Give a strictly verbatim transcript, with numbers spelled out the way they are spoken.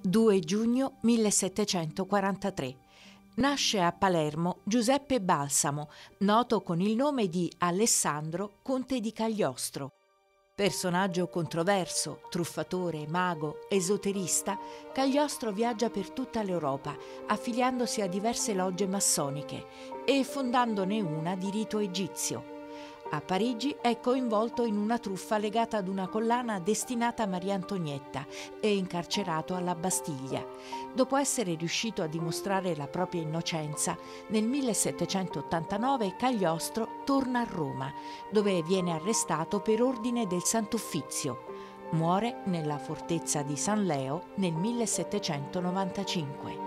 due giugno millesettecentoquarantatré. Nasce a Palermo Giuseppe Balsamo, noto con il nome di Alessandro, conte di Cagliostro. Personaggio controverso, truffatore, mago, esoterista, Cagliostro viaggia per tutta l'Europa, affiliandosi a diverse logge massoniche e fondandone una di rito egizio. A Parigi è coinvolto in una truffa legata ad una collana destinata a Maria Antonietta e incarcerato alla Bastiglia. Dopo essere riuscito a dimostrare la propria innocenza, nel millesettecentottantanove Cagliostro torna a Roma, dove viene arrestato per ordine del Sant'Uffizio. Muore nella fortezza di San Leo nel millesettecentonovantacinque.